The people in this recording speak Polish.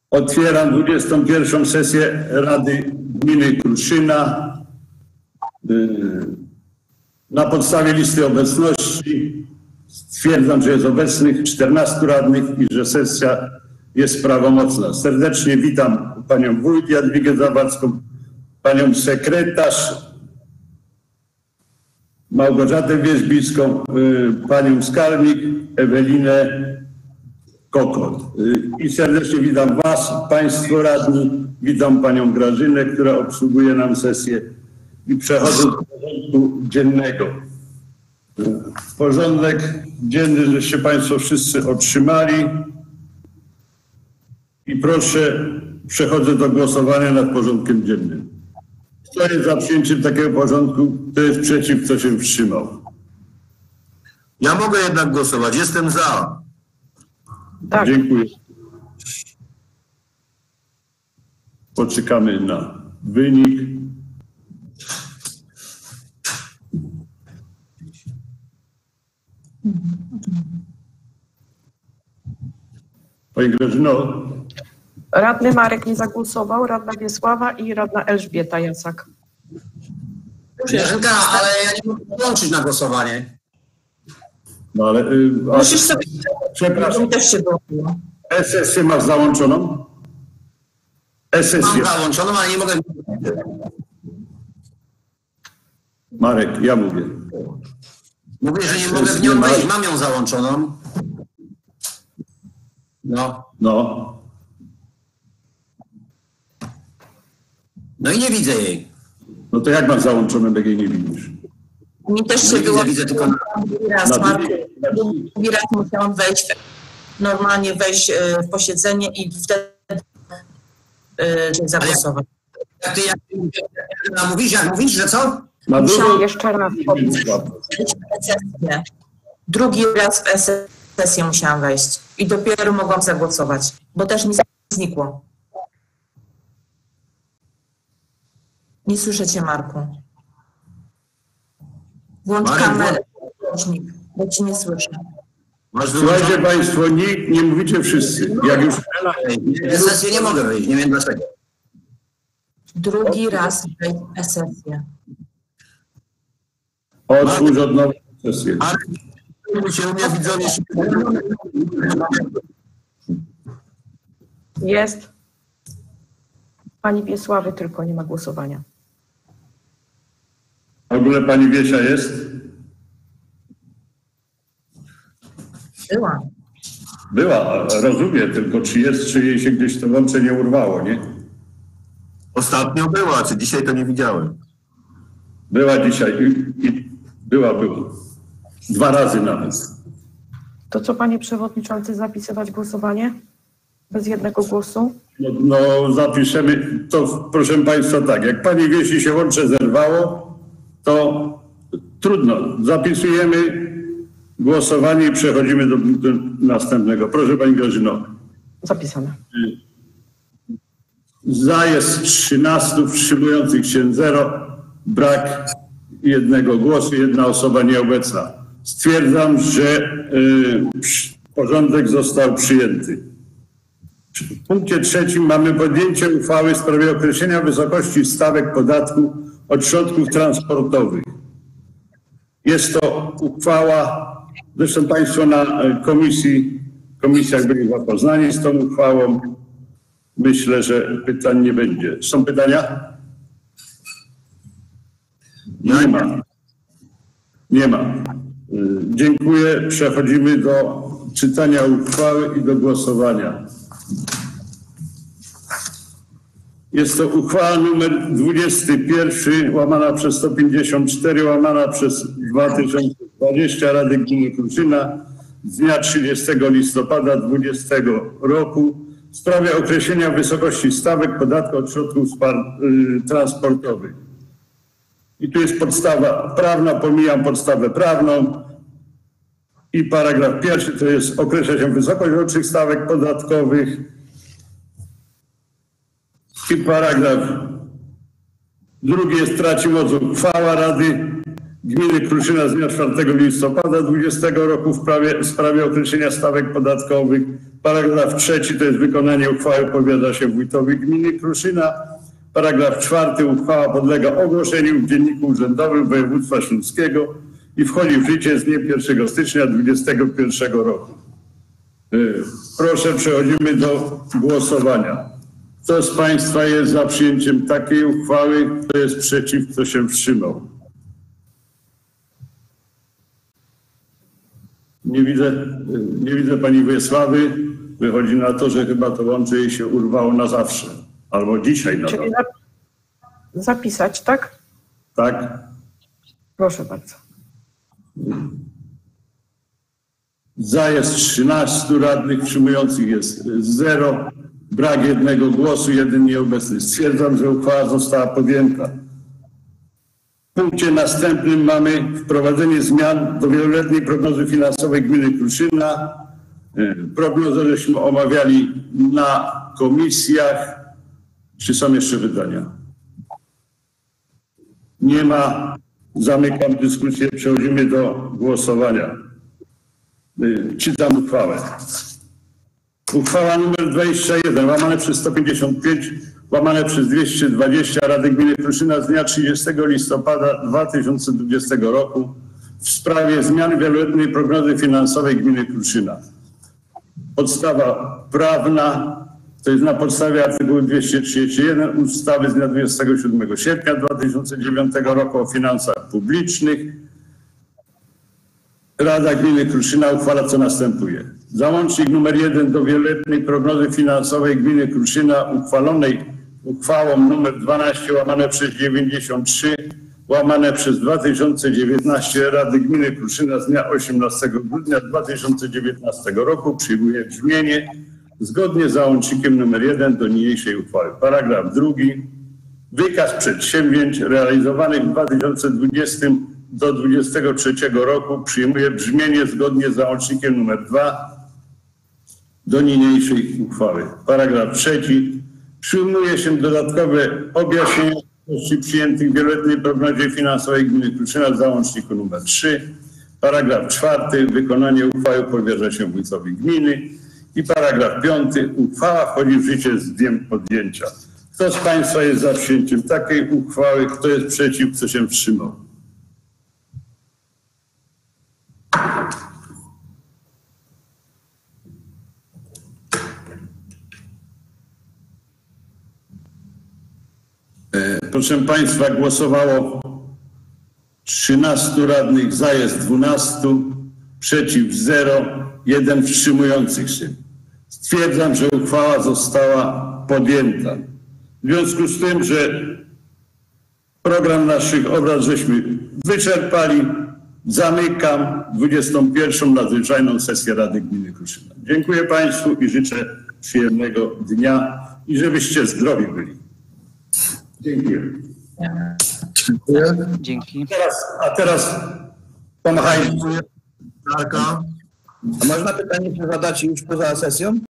Otwieram 21. sesję Rady Gminy Kruszyna. Na podstawie listy obecności stwierdzam, że jest obecnych 14 radnych i że sesja jest prawomocna. Serdecznie witam panią wójt Jadwigę Zawadzką, panią sekretarz Małgorzatę Wierzbicką, panią skarbnik Ewelinę Kokot. I serdecznie witam was, państwo radni, witam panią Grażynę, która obsługuje nam sesję i przechodzę do porządku dziennego. Porządek dzienny, żeście państwo wszyscy otrzymali i proszę, przechodzę do głosowania nad porządkiem dziennym. Kto jest za przyjęciem takiego porządku, kto jest przeciw, kto się wstrzymał? Ja mogę jednak głosować, jestem za. Tak. Dziękuję. Poczekamy na wynik. Pani Grażyno. Radny Marek nie zagłosował, radna Wiesława i radna Elżbieta Jasak. Grażynka, ale ja nie mogę włączyć na głosowanie. No ale... Musisz sobie... Przepraszam. Też się było. SSję masz załączoną? Mam załączoną, ale nie mogę... Marek, ja mówię. Mówię, że nie mogę w nią wejść, mam ją załączoną. No i nie widzę jej. No to jak masz załączone, jak jej nie widzisz? Mi też się było... Widzę tylko drugi raz musiałam wejść, normalnie wejść w posiedzenie i wtedy zagłosować. Jak mówisz, że co? Musiałam jeszcze raz Drugi raz w sesję musiałam wejść i dopiero mogłam zagłosować, bo też mi znikło. Nie słyszę cię, Marku. Włącz kamerę, bo ci nie słyszę. Słuchajcie państwo, nie mówicie wszyscy. Jak już... W sesję nie mogę wejść, nie wiem dlaczego. Drugi raz wejść w sesję. Otwórz od nowa sesję. Jest. Pani Wiesławy tylko nie ma głosowania. W ogóle pani Wiesia jest? Była, rozumiem, tylko czy jest, czy jej się gdzieś to łącze nie urwało, nie? Ostatnio była, czy dzisiaj to nie widziałem? Była dzisiaj była. 2 razy nawet. To co, panie przewodniczący, zapisywać głosowanie? Bez jednego głosu? No zapiszemy, to proszę państwa tak, jak pani Wiesi się łącze zerwało, to trudno, zapisujemy głosowanie i przechodzimy do następnego. Proszę pani Grażyno. Zapisane. Za jest 13, wstrzymujących się 0, brak 1 głosu, 1 osoba nieobecna. Stwierdzam, że porządek został przyjęty. W punkcie 3 mamy podjęcie uchwały w sprawie określenia wysokości stawek podatku od środków transportowych. Jest to uchwała, zresztą państwo na komisjach byli zapoznani z tą uchwałą. Myślę, że pytań nie będzie. Są pytania? Nie ma. Dziękuję. Przechodzimy do czytania uchwały i do głosowania. Jest to uchwała nr 21 łamana przez 154 łamana przez 2020 Rady Gminy Kruszyna z dnia 30 listopada 2020 roku w sprawie określenia wysokości stawek podatku od środków transportowych. I tu jest podstawa prawna, pomijam podstawę prawną i paragraf 1 to jest określa się wysokość rocznych stawek podatkowych i paragraf 2 jest traci moc uchwała Rady Gminy Kruszyna z dnia 4 listopada 2020 roku w sprawie określenia stawek podatkowych Paragraf 3 to jest wykonanie uchwały powiada się wójtowi gminy Kruszyna. Paragraf 4. Uchwała podlega ogłoszeniu w Dzienniku Urzędowym Województwa Śląskiego i wchodzi w życie z dniem 1 stycznia 2021 roku. Proszę, przechodzimy do głosowania. Kto z Państwa jest za przyjęciem takiej uchwały? Kto jest przeciw? Kto się wstrzymał? Nie widzę pani Wiesławy. Wychodzi na to, że chyba to łącze jej się urwało na zawsze. Albo dzisiaj na Czyli zawsze. zapisać, tak? Tak? Proszę bardzo. Za jest 13 radnych, wstrzymujących jest 0. Brak 1 głosu, 1 nieobecny. Stwierdzam, że uchwała została podjęta. W punkcie następnym mamy wprowadzenie zmian do wieloletniej prognozy finansowej gminy Kruszyna. Prognozę żeśmy omawiali na komisjach. Czy są jeszcze pytania? Nie ma. Zamykam dyskusję. Przechodzimy do głosowania. Czytam uchwałę. Uchwała nr 21 łamane przez 155 łamane przez 220 Rady Gminy Kruszyna z dnia 30 listopada 2020 roku w sprawie zmian wieloletniej prognozy finansowej gminy Kruszyna. Podstawa prawna to jest na podstawie artykułu 231 ustawy z dnia 27 sierpnia 2009 roku o finansach publicznych. Rada Gminy Kruszyna uchwala, co następuje. Załącznik nr 1 do wieloletniej prognozy finansowej gminy Kruszyna uchwalonej uchwałą nr 12 łamane przez 93 łamane przez 2019 Rady Gminy Kruszyna z dnia 18 grudnia 2019 roku przyjmuje brzmienie zgodnie z załącznikiem nr 1 do niniejszej uchwały. Paragraf 2. Wykaz przedsięwzięć realizowanych w 2020 do 2023 roku przyjmuje brzmienie zgodnie z załącznikiem nr 2 do niniejszej uchwały. Paragraf 3. Przyjmuje się dodatkowe objaśnienia przyjętych w wieloletniej prognozie finansowej gminy Kruszyna w załączniku nr 3. Paragraf 4. Wykonanie uchwały powierza się wójtowi gminy. I paragraf 5. Uchwała wchodzi w życie z dniem podjęcia. Kto z Państwa jest za przyjęciem takiej uchwały? Kto jest przeciw? Kto się wstrzymał? Proszę Państwa, głosowało 13 radnych, za jest 12, przeciw 0, 1 wstrzymujących się. Stwierdzam, że uchwała została podjęta. W związku z tym, że program naszych obrad żeśmy wyczerpali, zamykam 21. nadzwyczajną sesję Rady Gminy Kruszyna. Dziękuję Państwu i życzę przyjemnego dnia i żebyście zdrowi byli. Dziękuję. Dzięki. A teraz pomachajmy. A można pytanie zadać już poza sesją?